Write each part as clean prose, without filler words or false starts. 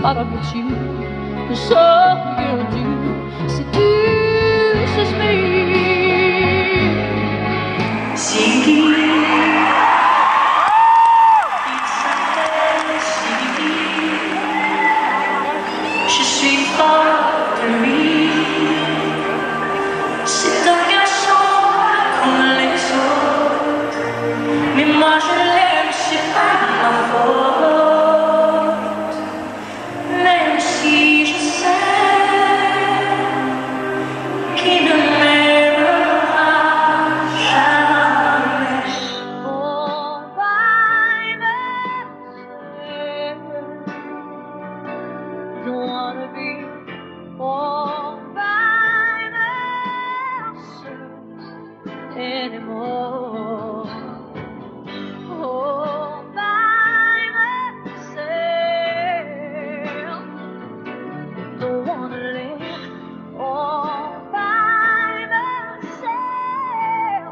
thought of but you. So you do seduces me. Je suis folle de lui. C'est un garçon comme les autres, mais moi je l'aime, c'est pas ma faute. Même si je sais qu'il ne m'aimera jamais. All by myself, don't wanna be all by myself anymore. All by myself, don't wanna live all by myself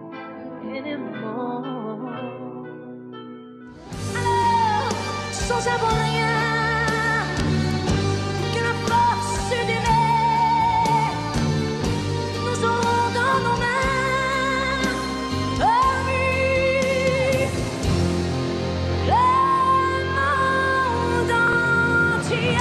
anymore. Alors, sans savoir rien, que la force se démêle, nous aurons dans nos mains, amis, le monde entier.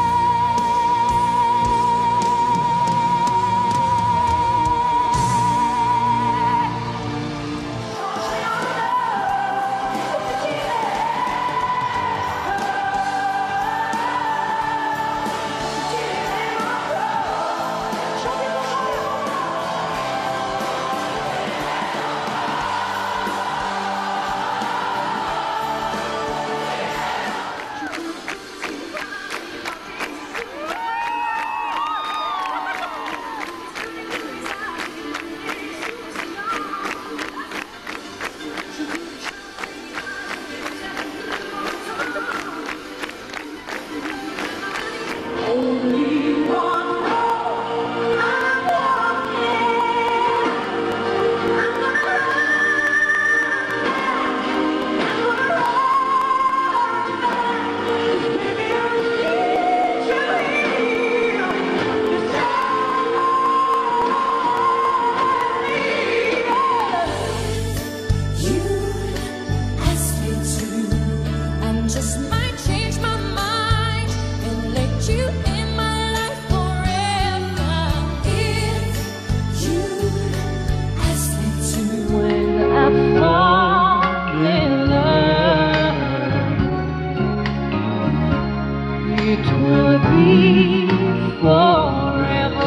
Just might change my mind and let you in my life forever. If you ask me to, when I fall in love, it will be forever.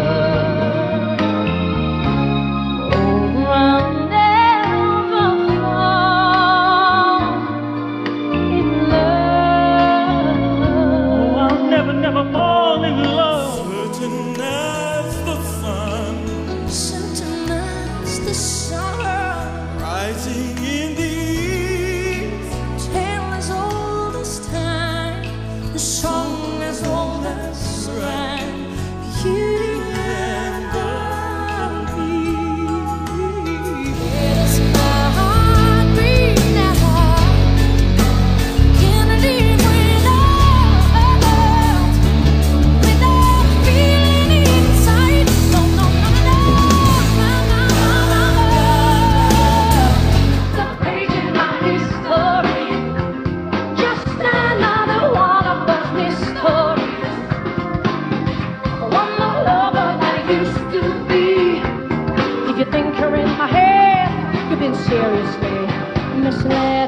Never fall in love. Certain as the sun, Certain as the sun, rising in the east. tale as old as time, the song as old as rhyme. You and me. Where does my heart beat now? Can I live without feeling inside? No, no, no, no, no, no, no, no. The page in my history, just another one of those mysteries. One more lover than I used to be. If you think you're in my head, you've been seriously misled.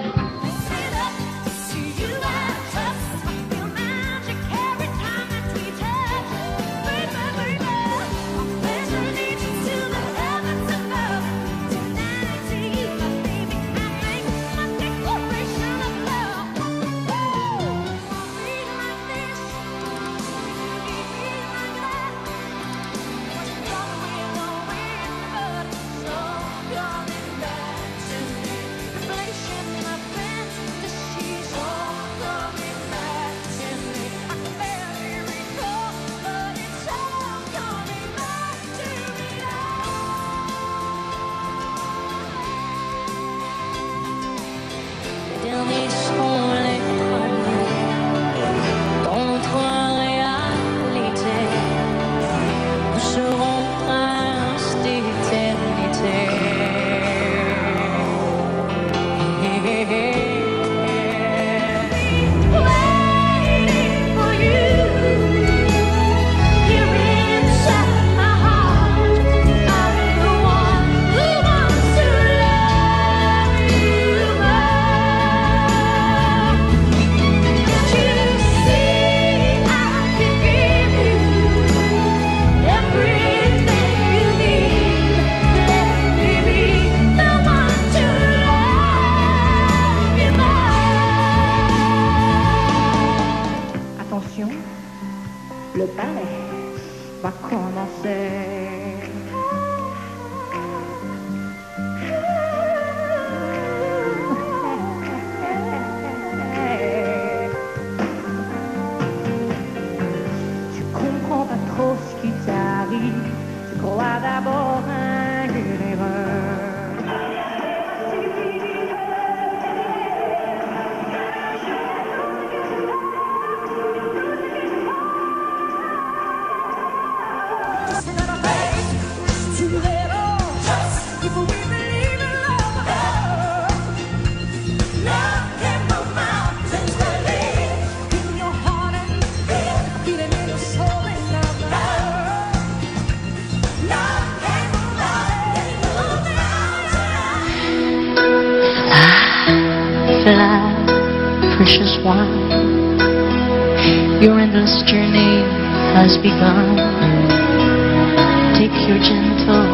Inflation in my flat, precious one. Your endless journey has begun. Take your gentle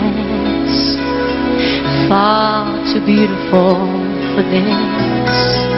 happiness, far too beautiful for this.